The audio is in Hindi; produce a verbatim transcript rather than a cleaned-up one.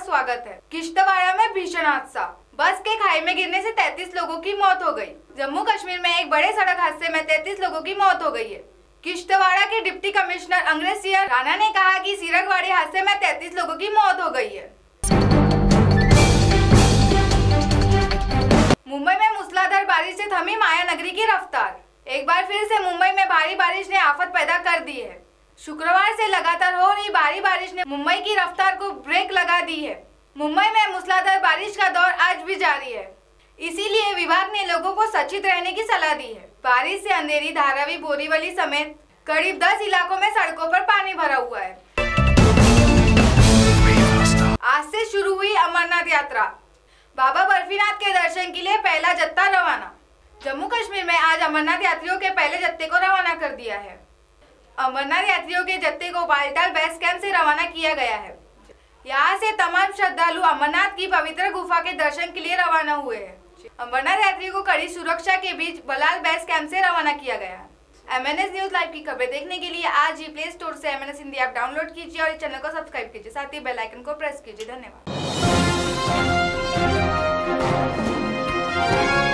स्वागत है। किश्तवाड़ में भीषण हादसा, बस के खाई में गिरने से तैंतीस लोगों की मौत हो गई। जम्मू कश्मीर में एक बड़े सड़क हादसे में तैंतीस लोगों की मौत हो गई है। किश्तवाड़ के डिप्टी कमिश्नर अंग्रेज सिंह राणा ने कहा कि सीरगवाड़ी हादसे में तैंतीस लोगों की मौत हो गई है। मुंबई में मूसलाधार बारिश से थमी माया नगरी की रफ्तार। एक बार फिर से मुंबई में भारी बारिश ने आफत पैदा कर दी है। शुक्रवार से लगातार हो रही भारी बारिश ने मुंबई की रफ्तार को ब्रेक लगा दी है। मुंबई में मूसलाधार बारिश का दौर आज भी जारी है, इसीलिए विभाग ने लोगों को सचेत रहने की सलाह दी है। बारिश से अंधेरी, धारावी, बोरीवली समेत करीब दस इलाकों में सड़कों पर पानी भरा हुआ है। आज से शुरू हुई अमरनाथ यात्रा। बाबा बर्फीनाथ के दर्शन के लिए पहला जत्था रवाना। जम्मू कश्मीर में आज अमरनाथ यात्रियों के पहले जत्थे को रवाना कर दिया है। अमरनाथ यात्रियों के जत्थे को बालटाल बेस कैंप से रवाना किया गया है। यहाँ से तमाम श्रद्धालु अमरनाथ की पवित्र गुफा के दर्शन के लिए रवाना हुए हैं। अमरनाथ यात्रियों को कड़ी सुरक्षा के बीच बलाल बेस कैंप से रवाना किया गया है। M N S news live की खबरें देखने के लिए आज ही प्ले स्टोर से M N S Hindi app download कीजिए और इस चैनल को सब्सक्राइब कीजिए, साथ ही बेल आइकन को प्रेस कीजिए। धन्यवाद।